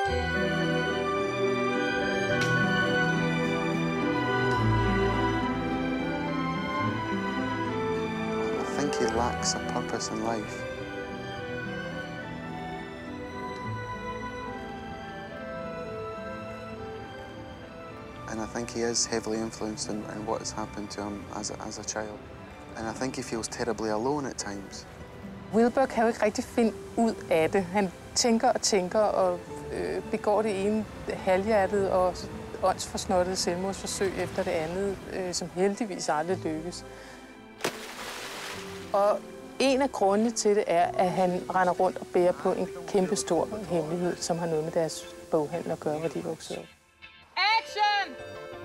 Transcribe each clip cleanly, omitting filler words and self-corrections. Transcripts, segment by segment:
I think he lacks a purpose in life. And I think he is heavily influenced in what has happened to him as a child. And I think he feels terribly alone at times. Wilbur kan jo ikke rigtig finde ud af det. Han tænker og begår det ene halvhjertet og åndsforsnottede selvmordsforsøg efter det andet, som heldigvis aldrig lykkes. Og en af grundene til det er, at han render rundt og bærer på en kæmpe stor hemmelighed, som har noget med deres boghandel at gøre, hvor de voksede op. Action!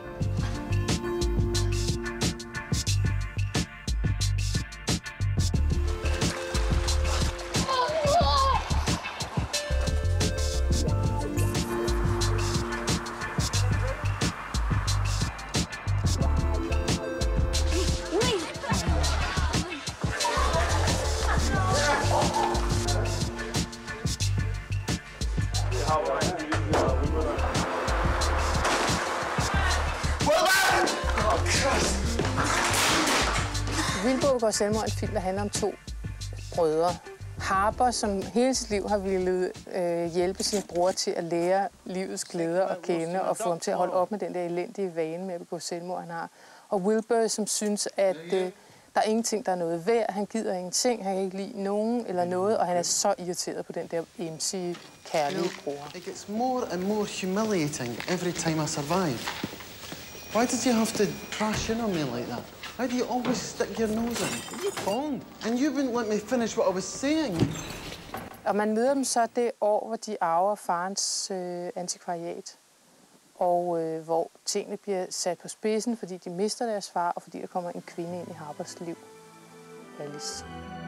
Wilbur går selvmord, en film, der handler om to brødre. Harper, som hele sit liv har ville hjælpe sin bror til at lære livets glæder at kende og få ham til at holde op med den der elendige vane med at begå selvmord, han har. Og Wilbur, som synes, at der er ingenting, der er noget værd. Han gider ingenting, han kan ikke lide nogen eller noget, og han er så irriteret på den der emsige, kærlige bror. It gets more and more humiliating every time I survive. Why did you have to crash in on me like that? Why do you always stick your nose in? You're wrong. And you wouldn't let me finish what I was saying. Og man møder dem så det år, hvor de arver farens antikvariat. Og hvor tingene bliver sat på spidsen, fordi de mister deres far, og fordi der kommer en kvinde ind i Harpers liv. Alice.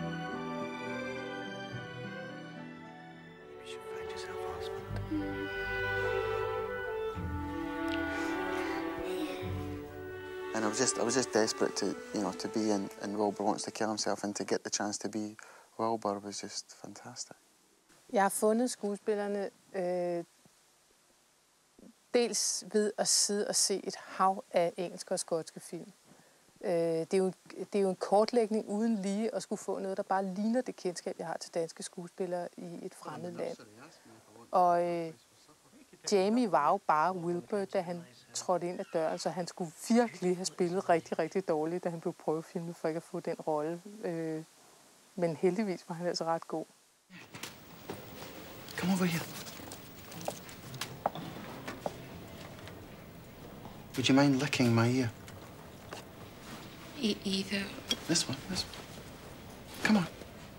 And I was just desperate to, to be in Wilbur Wants to Kill Himself, and to get the chance to be Wilbur was just fantastic. Jeg har fundet skuespillerne dels ved at sidde og se et hav af engelske og skotske film. Det er jo en kortlægning uden lige at skulle få noget, der bare ligner det kendskab, jeg har til danske skuespillere i et fremmed land. Og Jamie var jo bare Wilbur, da han trådte ind ad døren, så han skulle virkelig have spillet rigtig, rigtig dårligt, da han blev prøvefilmet for ikke at få den rolle. Men heldigvis var han altså ret god. Come over here. Would you mind licking my ear? Either. This one. Come on.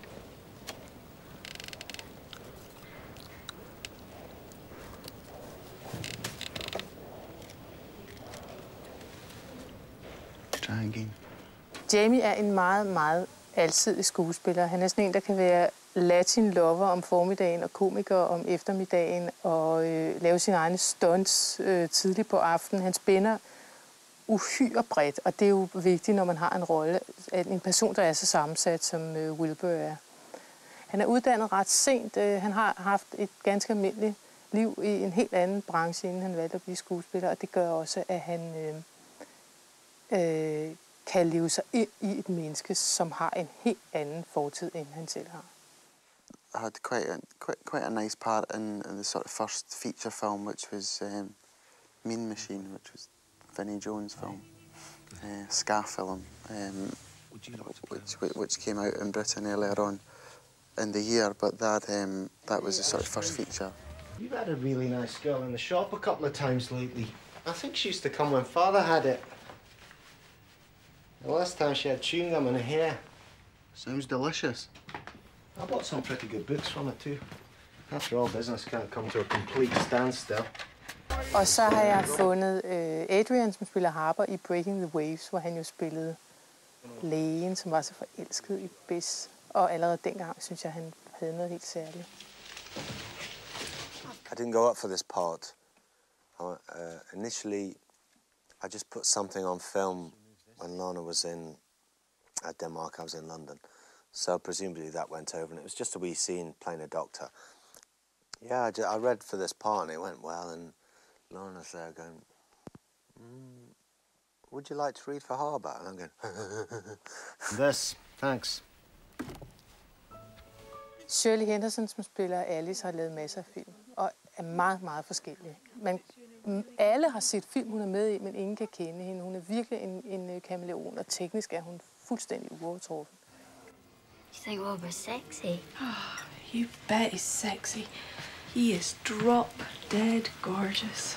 Try again. Jamie er en meget, meget alsidig skuespiller. Han er sådan en, der kan være latin-lover om formiddagen og komiker om eftermiddagen og lave sine egne stunts tidligt på aftenen. Han spænder uhyre bredt, og det er jo vigtigt, når man har en rolle, at en person, der er så sammensat, som Wilbur er. Han er uddannet ret sent. Han har haft et ganske almindeligt liv i en helt anden branche, inden han valgte at blive skuespiller, og det gør også, at han kan leve sig ind i et menneske, som har en helt anden fortid, end han selv har. I had quite a nice part in the sort of first feature film, which was Mean Machine, which was Vinnie Jones' film, Scar film, which came out in Britain earlier on in the year. But that was the sort of first feature. You've had a really nice girl in the shop a couple of times lately. I think she used to come when Father had it. The last time she had chewing gum in her hair. Sounds delicious. I bought some pretty good books from it too. After all, business can't come to a complete standstill. Og så har jeg fundet Adrian, som spiller Harper i Breaking the Waves, hvor han jo spillede lægen, som var så forelsket i Bess. Og allerede dengang synes jeg, han havde noget helt særligt. I didn't go up for this part. Initially, I just put something on film when Lana was in Denmark. I was in London. So presumably that went over, and it was just a wee scene playing a doctor. Yeah, I read for this part and it went well, and Lorna's there going, would you like to read for Harbour? And I'm going, This, thanks. Shirley Henderson, som spiller Alice, har lavet masser af film, og er meget, meget forskellige. Alle har set film, hun er med i, men ingen kan kende hende. Hun er virkelig en kameleon, og teknisk er hun fuldstændig uovertruffen. You think Wilbur's sexy? Oh, you bet he's sexy. He is drop dead gorgeous.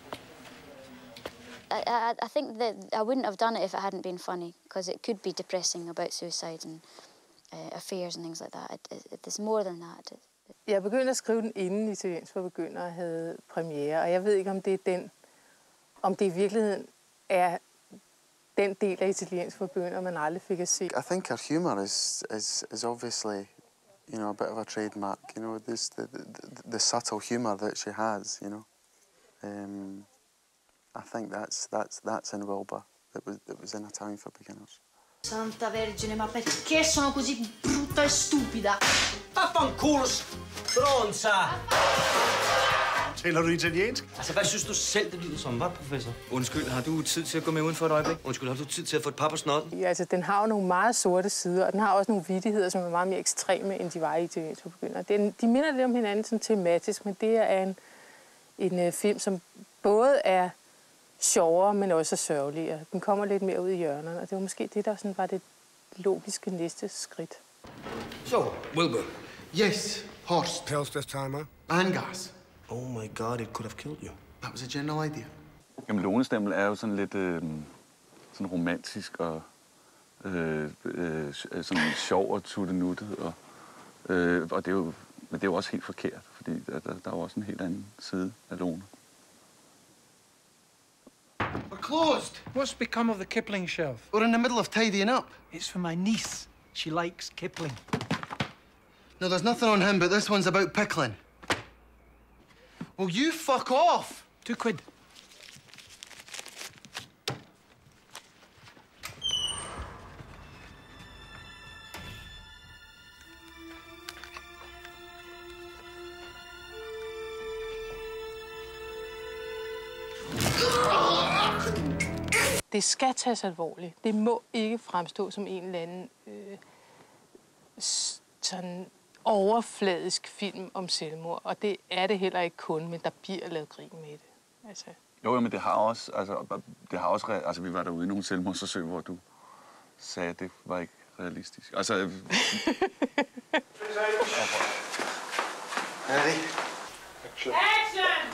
I think that I wouldn't have done it if it hadn't been funny, because it could be depressing about suicide and affairs and things like that. There's more than that. Jeg begyndte at skrive den inden Italiensk for Begyndere havde premiere, og jeg ved ikke, om det i virkeligheden er den del af Italiensk for Begyndere, man aldrig fik at se. I think her humour is obviously, you know, a bit of a trademark. You know, this the subtle humour that she has. You know, I think that's in Wilbur. That was in A Time for Beginners. Santa Vergine, ma perché sono così brutta e stupida? Vaffanculo, stronza! Taler du italiensk? Altså, hvad synes du selv, det lyder som, professor? Undskyld, har du tid til at gå med uden for et øjeblik? Undskyld, har du tid til at få et par på snot? Ja, altså, den har jo nogle meget sorte sider, og den har også nogle vittigheder, som er meget mere ekstreme, end de var i Italiensk for Begyndere. De minder lidt om hinanden sådan tematisk, men det er en film, som både er sjovere, men også sørgeligere. Den kommer lidt mere ud i hjørnerne, og det var måske det, der sådan var det logiske næste skridt. So, Wilbur. Yes, horse. Pills this time, huh? And gas. Oh my God, it could have killed you. That was a general idea. Jamen, Lones stemme er jo sådan lidt sådan romantisk og sådan sjov og tuttenuttet, og det er jo, men det er jo også helt forkert, fordi der er jo også en helt anden side af Lone. We're closed. What's become of the Kipling shelf? We're in the middle of tidying up. It's for my niece. She likes Kipling. No, there's nothing on him, but this one's about pickling. Will you fuck off? £2. Det skal tages alvorligt. Det må ikke fremstå som en eller anden sådan overfladisk film om selvmord. Og det er det heller ikke kun, men der bliver lavet grin med det. Altså. Jo, men det har også, altså vi var derude i nogle selvmordsforsøg, hvor du sagde, at det var ikke realistisk. Altså... Ready? Action!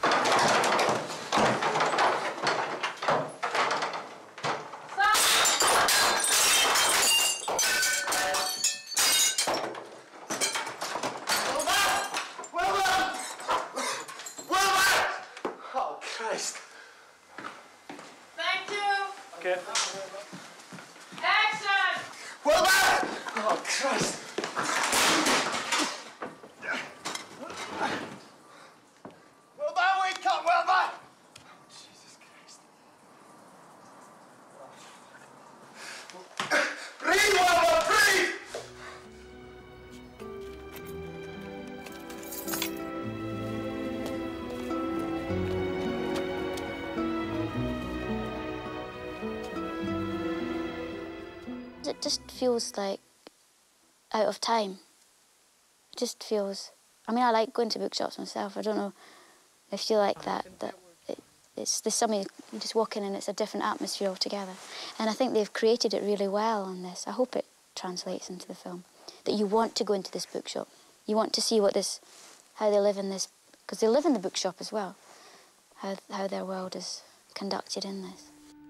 It just feels like out of time. It just feels... I mean, I like going to bookshops myself. I don't know if you like that. There's something, you just walk in and it's a different atmosphere altogether. And I think they've created it really well on this. I hope it translates into the film. That you want to go into this bookshop. You want to see how they live in this... Because they live in the bookshop as well. How their world is conducted in this.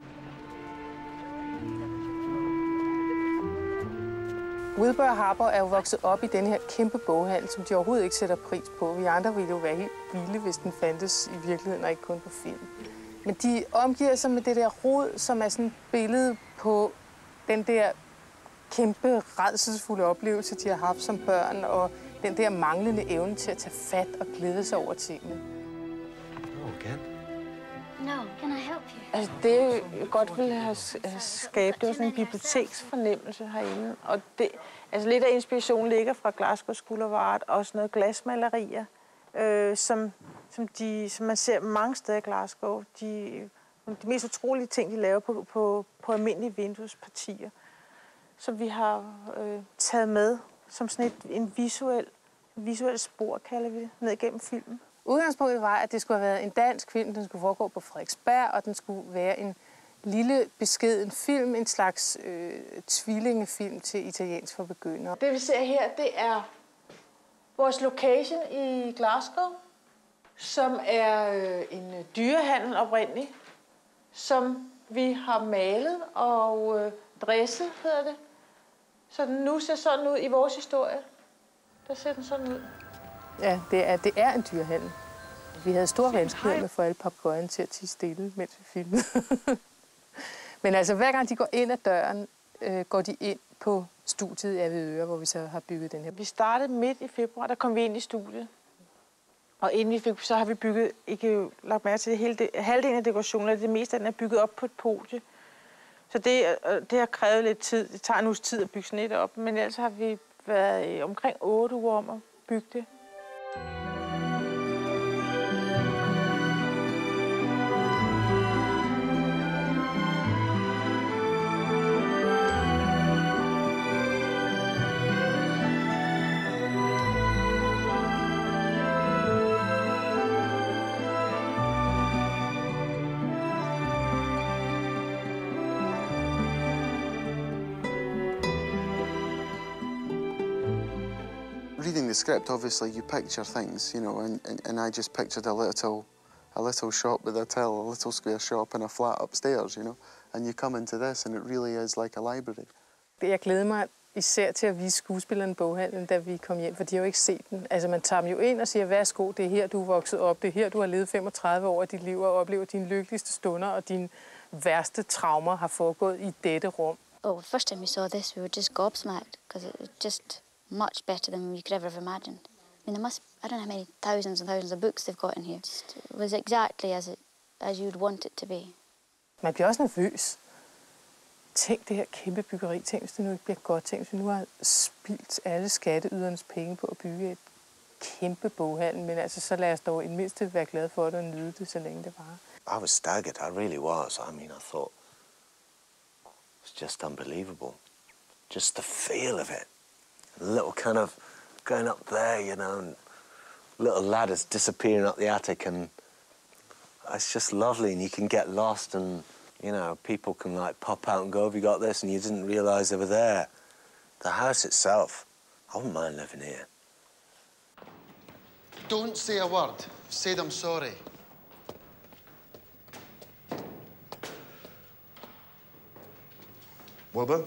Wilbur og Harper er jo vokset op i den her kæmpe boghandel, som de overhovedet ikke sætter pris på. Vi andre ville jo være helt vilde, hvis den fandtes i virkeligheden og ikke kun på film. Men de omgiver sig med det der rod, som er sådan et billede på den der kæmpe rædselsfulde oplevelse, de har haft som børn, og den der manglende evne til at tage fat og glæde sig over tingene. No, can I help you? Altså, det jeg godt ville have skabt, det var sådan en biblioteksfornemmelse herinde. Og det, altså lidt af inspirationen ligger fra Glasgow School of Art og sådan noget glasmalerier. som man ser mange steder i Glasgow. De mest utrolige ting, de laver på almindelige vinduespartier, som vi har taget med som sådan en visuel spor, kalder vi det, ned igennem filmen. Udgangspunktet var, at det skulle have været en dansk film, den skulle foregå på Frederiksberg, og den skulle være en lille, beskeden film, en slags tvillingefilm til italiensk for begyndere. Det vi ser her, det er vores location i Glasgow, som er en dyrehandel oprindeligt, som vi har malet og dresset, hedder det. Så den nu ser sådan ud i vores historie. Der ser den sådan ud. Ja, det er en dyrehandel. Vi havde store vanskeligheder med at få alle papegøjerne til at tie stille, mens vi filmede. Men altså, hver gang de går ind ad døren, går de ind på studiet i Avedøre, hvor vi så har bygget den her. Vi startede midt i februar, der kom vi ind i studiet. Og inden vi fik, så har vi bygget, ikke lagt mærke til det, halvdelen af dekorationen, det meste af den er bygget op på et podie. Så det har krævet lidt tid. Det tager en uges tid at bygge sådan et op, men ellers har vi været omkring 8 uger om at bygge det. Reading the script, obviously you picture things, you know, and I just pictured a little shop with a till, a little square shop and a flat upstairs, you know, and you come into this and it really is like a library. Jeg glæder mig især til at vise skuespillerne boghandlen, da vi kom hjem, for de har jo ikke set den. Altså man tager dem jo ind og siger, værsgo, det er her, du er vokset op, det er her, du har levet 35 år af dit liv og oplever dine lykkeligste stunder, og dine værste traumer har foregået i dette rum. Oh, the first time we saw this, we were just gobsmacked, because it was just much better than we could ever have imagined. I mean, I don't know how many thousands and thousands of books they've got in here. It was exactly as you'd want it to be. Man bliver også nervøs. Tænk det her kæmpe byggeri. Tænk, hvis det nu ikke bliver godt. Tænk, hvis vi nu har spildt alle skatteydernes penge på at bygge et kæmpe boghandel. Men altså, så lad os dog i det mindste være glade for det og nyde det, så længe det varer. I was staggered, I really was. I mean, I thought it was just unbelievable. Just the feel of it. A little kind of going up there, you know, and little ladders disappearing up the attic, and it's just lovely, and you can get lost, and, you know, people can, like, pop out and go, have you got this? And you didn't realise they were there. The house itself, I wouldn't mind living here. Don't say a word. Said I'm sorry. Wilbur?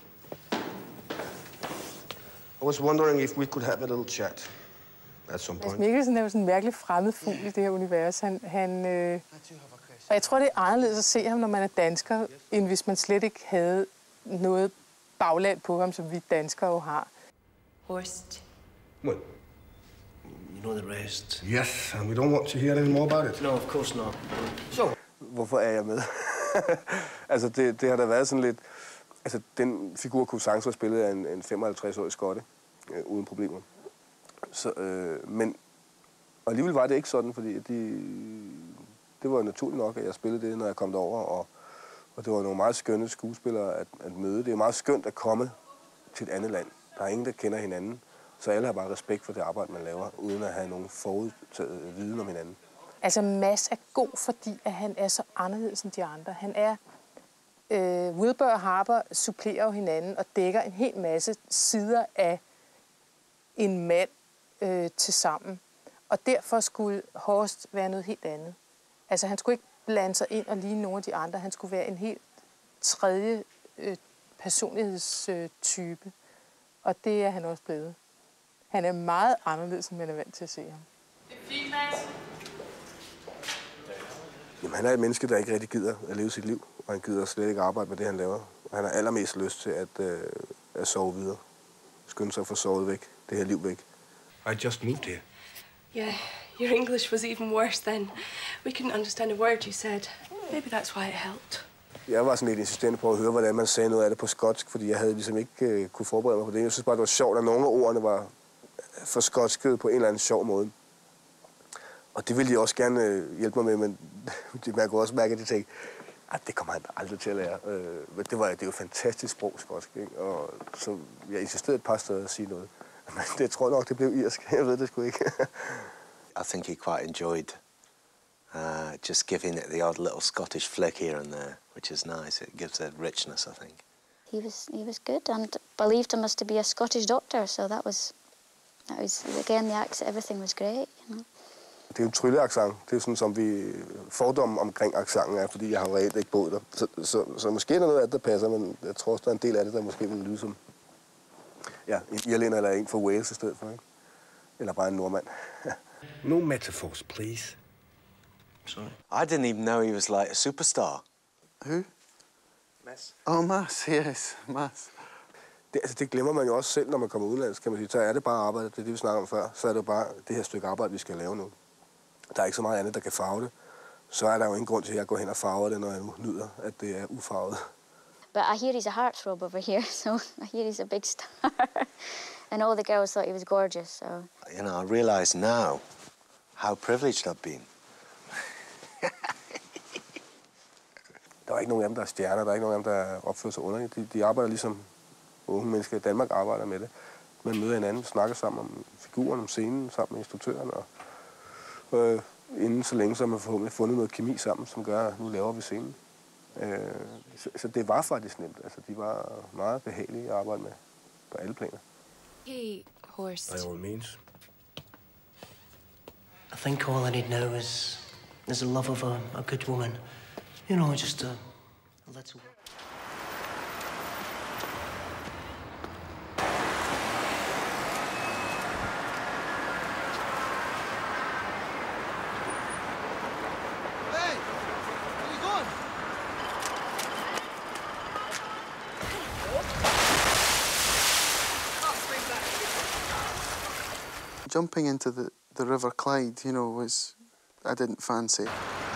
I was wondering if we could have a little chat at some point. Mikkelsen er jo sådan en mærkelig fremmed fugl i det her univers. Og jeg tror, det er anderledes at se ham, når man er dansker, end hvis man slet ikke havde noget bagland på ham, som vi danskere jo har. Horst. Well, You know the rest. yes, and we don't want to hear any more about it. No, of course not. So. Hvorfor er jeg med? Altså, det har da været sådan lidt... Altså, den figur kunne sagtens være spillet af en 55-årig skotte, uden problemer. Så, men alligevel var det ikke sådan, fordi det var naturligt nok, at jeg spillede det, når jeg kom derover, og det var nogle meget skønne skuespillere at møde. Det er meget skønt at komme til et andet land. Der er ingen, der kender hinanden, så alle har bare respekt for det arbejde, man laver, uden at have nogen forudtaget viden om hinanden. Altså, Mads er god, fordi at han er så anderledes end de andre. Han er... Wilbur og Harper supplerer jo hinanden og dækker en hel masse sider af en mand til sammen. Og derfor skulle Horst være noget helt andet. Altså, han skulle ikke blande sig ind og ligne nogle af de andre. Han skulle være en helt tredje personlighedstype. Og det er han også blevet. Han er meget anderledes, end man er vant til at se ham. Det er fint, Mads. Jamen, han er et menneske, der ikke rigtig gider at leve sit liv, og han gider slet ikke arbejde med det, han laver. Og han har allermest lyst til at sove videre. Skynde sig at få sovet væk, det her liv væk. I just moved here. Yeah, your English was even worse then. We couldn't understand a word you said. Maybe that's why it helped. Jeg var sådan lidt insistent på at høre, hvordan man sagde noget af det på skotsk, fordi jeg havde ligesom ikke kunne forberede mig på det. Jeg synes bare, det var sjovt, at nogle af ordene var for skotsket på en eller anden sjov måde. Og det ville de også gerne hjælpe mig med, men man kunne også mærke, at de tænkte, at det kommer han aldrig til at lære. Men det er jo et fantastisk sprog, skotsk, ikke? Og så jeg insisterede et par steder at sige noget. Men det tror jeg nok, det blev irsk. Jeg ved det sgu ikke. I think he quite enjoyed just giving it the odd little Scottish flick here and there, which is nice. It gives a richness, I think. He was good and believed him as to be a Scottish doctor, so that was again, the accent, everything was great, you know. Det er jo en trylleaccent. Det er sådan, som vi fordomme omkring accenten er, fordi jeg har reelt ikke boet der. Så måske er der noget af det, der passer, men jeg tror også, der er en del af det, der måske vil lyde som en irlænder eller en fra Wales i stedet for, ikke? Eller bare en nordmand. No metaphors, please. Sorry. I didn't even know he was like a superstar. Who? Mads. Oh, Mads, yes, Mads. Det glemmer man jo også selv, når man kommer udenlands, kan man sige. Så er det bare arbejde, det er det, vi snakker om før. Så er det jo bare det her stykke arbejde, vi skal lave nu. Der er ikke så meget andet, der kan farve det. Så er der jo ingen grund til, at jeg går hen og farver det, når jeg nu nyder, at det er ufarvet. But I hear he's a heartthrob over here, so I hear he's a big star. And all the girls thought he was gorgeous, so... You know, I realise now how privileged I've been. Der er ikke nogen af dem, der er stjerner. Der er ikke nogen af dem, der opfører sig underligt. De arbejder ligesom unge mennesker i Danmark arbejder med det. Man møder hinanden, snakker sammen om figuren, om scenen, sammen med instruktøren. Og inden så længe, så har man forhåbentlig fundet noget kemi sammen, som gør, at nu laver vi scenen. Så det var faktisk nemt. Altså, de var meget behagelige at arbejde med på alle planer. Hey, Horst. By all means. I think all I need now is a love of a good woman. You know, just a little... Jumping into the River Clyde, you know, I didn't fancy.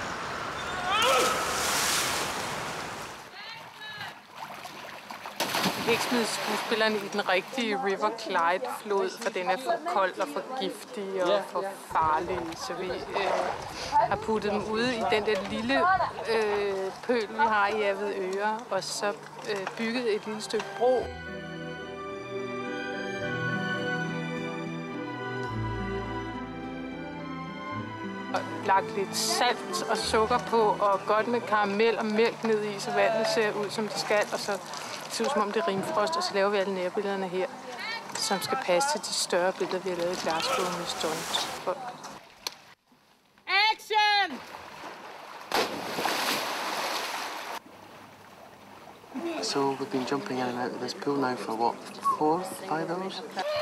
Ikke smide skuespillerne i den rigtige River Clyde-flod, for den er for kold og for giftig og for farlig. Så vi har puttet dem ude i den der lille pøl, vi har i Avedøre, og så bygget et lille stykke bro. Og lagt lidt salt og sukker på, og godt med karamel og mælk ned i, så vandet ser ud, som det skal, og så ser ud, som om det er rimfrost, og så laver vi alle nærbillederne her, som skal passe til de større billeder, vi har lavet i Glasgow med stunts. Action! So we've been jumping in and out of this pool now for what, 4, 5 hours?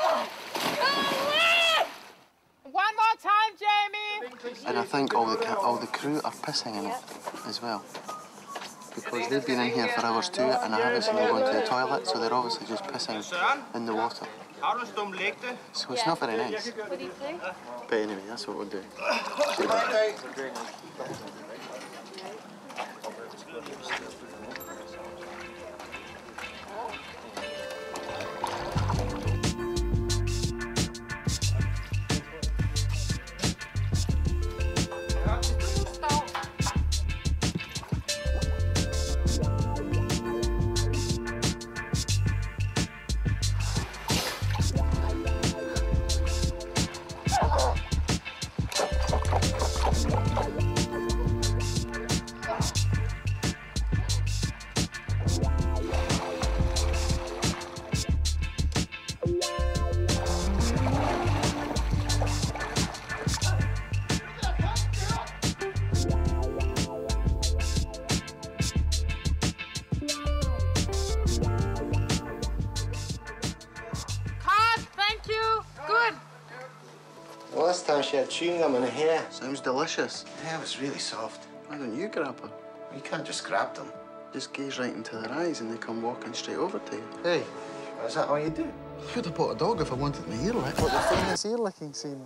One more time, Jamie! And I think all the crew are pissing in it as well. Because they've been in here for hours too, and I haven't seen them going to the toilet, so they're obviously just pissing in the water. So it's not very nice. But anyway, that's what we'll do. Last time she had chewing gum in her hair. Sounds delicious. Yeah, it was really soft. Why don't you grab her? You can't just grab them. Just gaze right into their eyes and they come walking straight over to you. Hey, is that all you do? You would have bought a dog if I wanted my ear licked. What, the famous ear licking scene?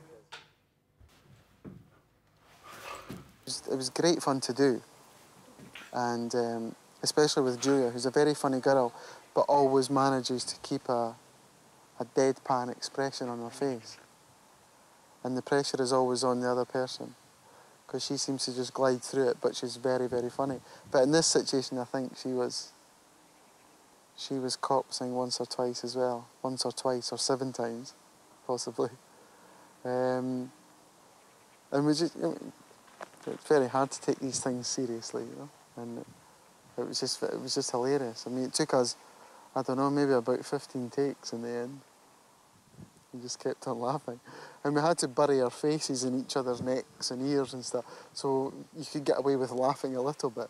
It was great fun to do. And especially with Julia, who's a very funny girl, but always manages to keep a deadpan expression on her face. and the pressure is always on the other person, because she seems to just glide through it, but she's very, very funny. But in this situation, I think she was corpsing once or twice as well. Once or twice, or 7 times, possibly. And we just, it's very hard to take these things seriously, you know. And it was just hilarious. I mean, it took us, I don't know, maybe about 15 takes in the end. We just kept on laughing. And we had to bury our faces in each other's necks and ears and stuff, so you could get away with laughing a little bit.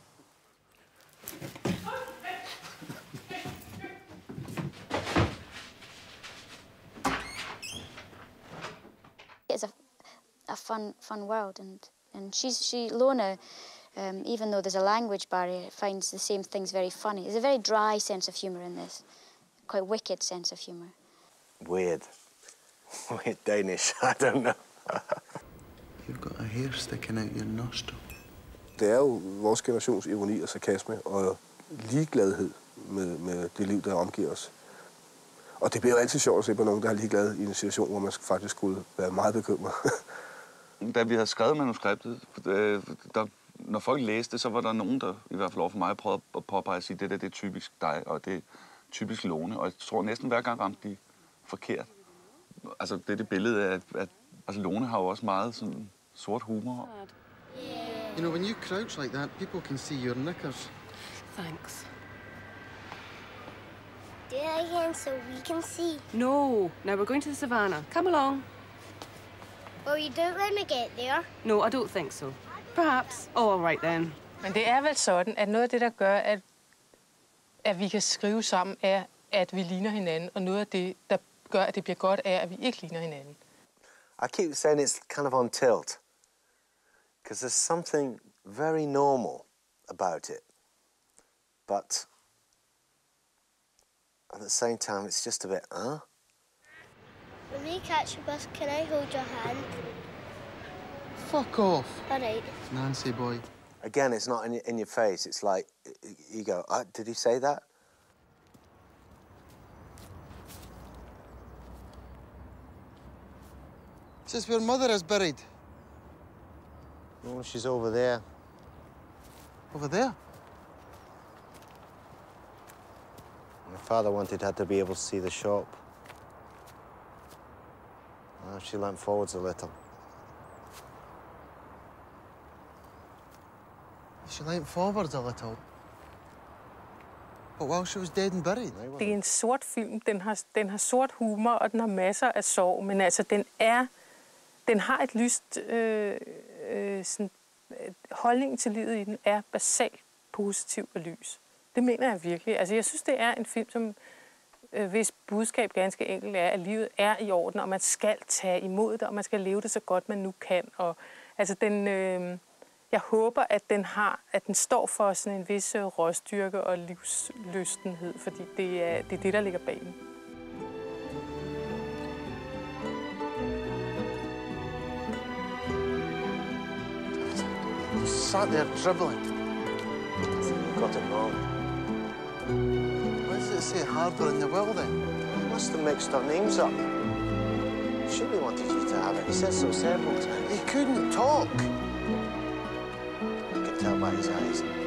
It's a fun world, and Lona, even though there's a language barrier, finds the same things very funny. There's a very dry sense of humour in this, quite wicked sense of humour. Weird. Weird Danish, I don't know. You've got a hair sticking out your nostril. Det er jo vores generations ironi og sarkasme og ligegladhed med det liv, der omgiver os. Og det bliver jo altid sjovt at se på nogen, der er ligeglad i en situation, hvor man faktisk skulle være meget bekymret. Da vi havde skrevet manuskriptet, når folk læste, så var der nogen, der i hvert fald over for mig prøvede at påpege at sige, det er typisk dig, og det er typisk Lone. Og jeg tror næsten hver gang ramte de forkert. Altså det billede af, at altså, Lone har jo også meget sådan sort humor. You know, when you crouch like that, people can see your knickers. Thanks. Do it again so we can see. No. Now we're going to the savannah. Come along. Well, you don't let me get there. No, I don't think so. Perhaps. Oh, all right then. Men det er vel sådan, at noget af det, der gør, at vi kan skrive sammen, er, at vi ligner hinanden. Og noget af det, der gør, at det bliver godt, er, at vi ikke ligner hinanden. I keep saying it's kind of on tilt, because there's something very normal about it, but at the same time, it's just a bit, When we catch a bus, can I hold your hand? Fuck off. All right. Nancy boy. Again, it's not in your face. It's like, you go, did he say that? Says where mother is buried. Oh, she's over there. Over there? My father wanted her to be able to see the shop. She leant forwards a little. She leant forwards a little. But while she was dead and buried. Det er en sort film. Den har sort humor, og den har masser af sorg. Men altså, den har et lyst... holdningen til livet i den er basalt positiv og lys. Det mener jeg virkelig. Altså, jeg synes, det er en film, som hvis budskab ganske enkelt er, at livet er i orden, og man skal tage imod det, og man skal leve det så godt, man nu kan. Og, altså, jeg håber, at den står for sådan en vis råstyrke og livslystenhed, fordi det er det, der ligger bag den. Sat there dribbling. You got it wrong. Why does it say harbour in the will then? You must have mixed our names up. Shirley wanted you to have it. He said so several times. He couldn't talk. I could tell by his eyes.